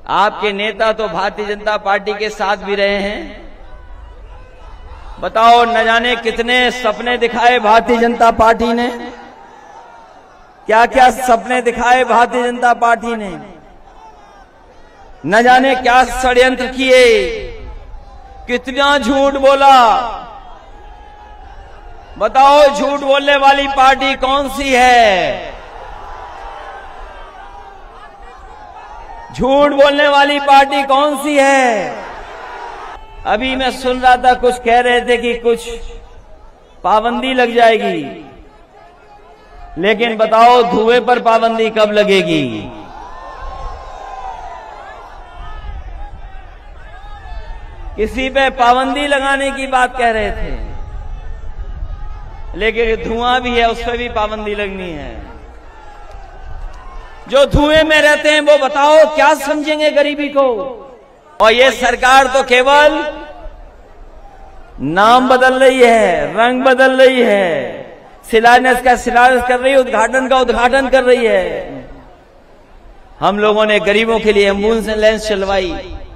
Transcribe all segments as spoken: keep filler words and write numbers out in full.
आपके नेता तो भारतीय जनता पार्टी के साथ भी रहे हैं। बताओ, न जाने कितने सपने दिखाए भारतीय जनता पार्टी ने, क्या क्या सपने दिखाए भारतीय जनता पार्टी ने, न जाने क्या षड्यंत्र किए, कितना झूठ बोला। बताओ, झूठ बोलने वाली पार्टी कौन सी है? झूठ बोलने वाली पार्टी कौन सी है? अभी मैं सुन रहा था, कुछ कह रहे थे कि कुछ पाबंदी लग जाएगी, लेकिन बताओ धुएं पर पाबंदी कब लगेगी? किसी पे पाबंदी लगाने की बात कह रहे थे, लेकिन धुआं भी है, उस पर भी पाबंदी लगनी है। जो धुएं में रहते हैं वो बताओ क्या समझेंगे गरीबी को? और ये सरकार तो केवल नाम बदल रही है, रंग बदल रही है, शिलान्यास का शिलान्यास कर रही है, उद्घाटन का उद्घाटन कर रही है। हम लोगों ने गरीबों के लिए एम्बुलेंस चलवाई,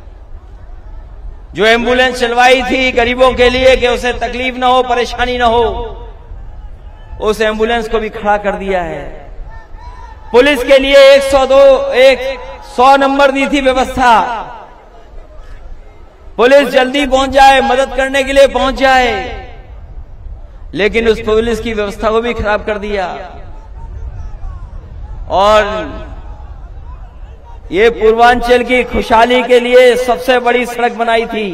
जो एम्बुलेंस चलवाई थी गरीबों के लिए कि उसे तकलीफ ना हो, परेशानी ना हो, उस एम्बुलेंस को भी खड़ा कर दिया है। पुलिस के लिए एक सौ दो एक सौ नंबर दी थी व्यवस्था, पुलिस जल्दी पहुंच जाए, मदद करने के लिए पहुंच जाए, लेकिन उस पुलिस की व्यवस्था को भी खराब कर दिया। और ये पूर्वांचल की खुशहाली के लिए सबसे बड़ी सड़क बनाई थी,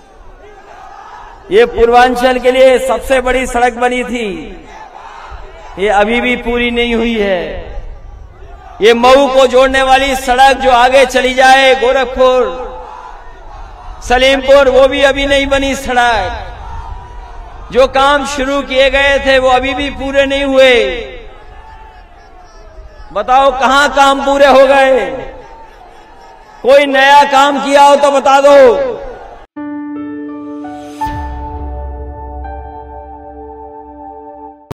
ये पूर्वांचल के लिए सबसे बड़ी सड़क बनी थी, ये अभी भी पूरी नहीं हुई है। ये मऊ को जोड़ने वाली सड़क जो आगे चली जाए गोरखपुर, सलीमपुर, वो भी अभी नहीं बनी सड़क। जो काम शुरू किए गए थे वो अभी भी पूरे नहीं हुए। बताओ कहां काम पूरे हो गए? कोई नया काम किया हो तो बता दो।